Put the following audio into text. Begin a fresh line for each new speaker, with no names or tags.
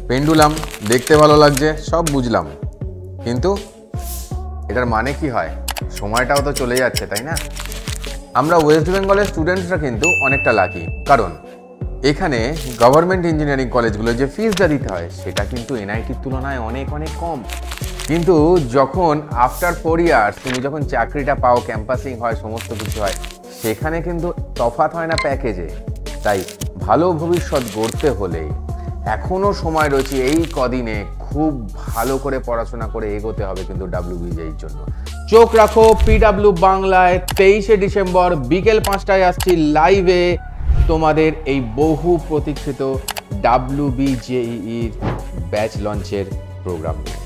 Pendulum দেখতে ভালো লাগছে, সব বুঝলাম, কিন্তু এটার মানে কি হয়? সময়টাও তো চলে যাচ্ছে, তাই না? আমরা ওয়েস্ট বেঙ্গলের স্টুডেন্টসরা কিন্তু অনেকটা লাকি, কারণ এখানে গভর্নমেন্ট ইঞ্জিনিয়ারিং কলেজগুলো যে ফিসটা দিতে হয় সেটা কিন্তু এনআইটির তুলনায় অনেক অনেক কম। কিন্তু যখন আফটার 4 ইয়ার্স তুমি যখন চাকরিটা পাও, ক্যাম্পাসিং হয়, সমস্ত কিছু হয়, সেখানে কিন্তু তফাৎ হয় না প্যাকেজে। তাই ভালো ভবিষ্যৎ গড়তে হলে এখনও সময় রয়েছে, এই কদিনে খুব ভালো করে পড়াশোনা করে এগোতে হবে কিন্তু ডাব্লিউবিজের জন্য। চোখ রাখো পিডাব্লিউ বাংলায়। 23শে ডিসেম্বর বিকেল 5টায় আসছি লাইভে তোমাদের এই বহু প্রতীক্ষিত ডাব্লিউবিজেইর ব্যাচ লঞ্চের প্রোগ্রাম নিয়ে।